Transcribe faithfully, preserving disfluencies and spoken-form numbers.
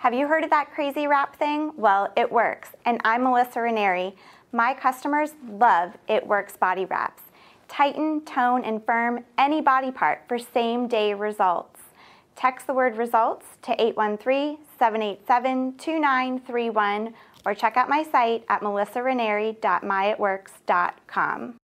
Have you heard of that crazy wrap thing? Well, it works, and I'm Melissa Ranieri. My customers love It Works body wraps. Tighten, tone, and firm any body part for same-day results. Text the word results to eight one three, seven eight seven, two nine three one or check out my site at melissa ranieri dot my it works dot com.